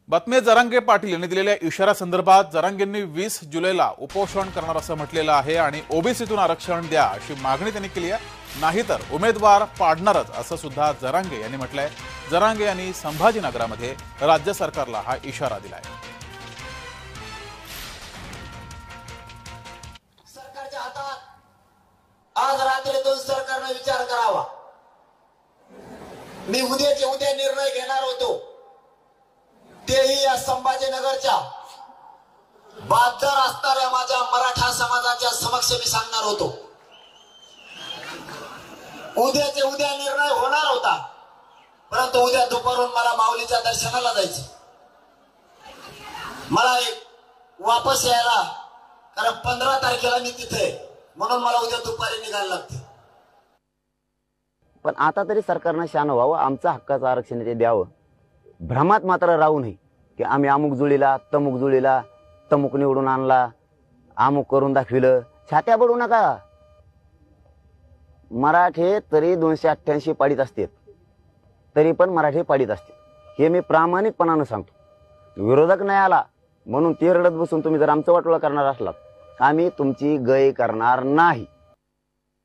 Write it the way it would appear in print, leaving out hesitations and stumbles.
बातमी जरांगे पाटील यांनी दिलेल्या इशाऱ्यासंदर्भात जरांगेंनी 20 जुलैला उपोषण करणार असं म्हटलेलं आहे आणि ओबीसीतून आरक्षण द्या अशी मागणी त्यांनी केली आहे, नाहीतर उमेदवार पाडणारच असं सुद्धा जरांगे यांनी म्हटलंय। जरांगे यांनी संभाजीनगरामध्ये राज्य सरकारला हा इशारा दिलाय। सरकारच्या हातात आज रात्रीतून सरकारने विचार करावा। मी उद्याचे उद्या निर्णय घेणार होतो, तेही या संभाजीनगरच्या बाजार असणाऱ्या माझ्या मराठा समाजाच्या समक्ष मी सांगणार होतो। उद्याचे उद्या निर्णय होणार होता, परंतु उद्या दुपारून मला माऊलीच्या दर्शनाला जायचं, मला वापस यायला, कारण 15 तारखेला मी तिथे, म्हणून मला उद्या दुपारी निघायला लागते। पण आता तरी सरकारने शान व्हावं, आमचं हक्काचं आरक्षण ते द्यावं। भ्रमात मात्र राहू नये की आम्ही अमुक जुळीला तमुक जुळीला तमुक निवडून आणला, अमुक करून दाखविलं। छात्या बडू नका। मराठे तरी 288 पाडीत असतात, तरी पण मराठे पाडीत असतात, हे मी प्रामाणिकपणाने सांगतो। विरोधक नाही आला म्हणून ते रडत बसून तुम्ही जर आमचं वाटोळा करणार असलात, आम्ही तुमची गय करणार नाही।